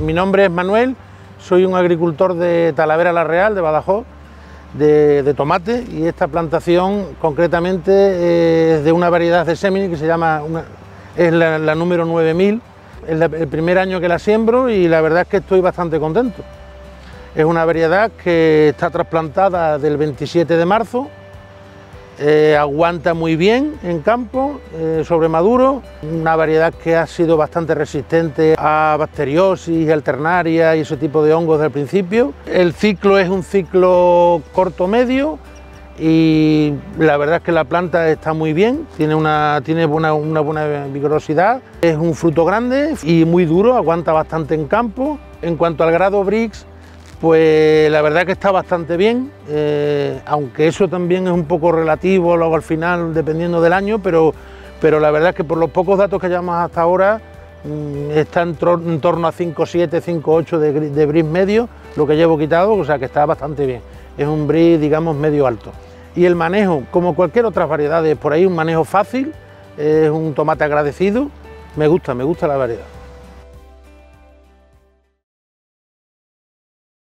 Mi nombre es Manuel, soy un agricultor de Talavera la Real, de Badajoz, de tomate, y esta plantación concretamente es de una variedad de Semini que se llama, es la número 9000, es el primer año que la siembro y la verdad es que estoy bastante contento. Es una variedad que está trasplantada del 27 de marzo, aguanta muy bien en campo, sobre maduro, una variedad que ha sido bastante resistente a bacteriosis, alternaria y ese tipo de hongos del principio. El ciclo es un ciclo corto-medio y la verdad es que la planta está muy bien, tiene una buena vigorosidad, es un fruto grande y muy duro, aguanta bastante en campo. En cuanto al grado Brix, pues la verdad que está bastante bien, aunque eso también es un poco relativo luego al final dependiendo del año, pero la verdad es que por los pocos datos que llevamos hasta ahora está en torno a 5,7, 5,8 de Brix medio, lo que llevo quitado, o sea que está bastante bien, es un Brix digamos medio alto. Y el manejo, como cualquier otra variedad, por ahí un manejo fácil, es un tomate agradecido, me gusta la variedad.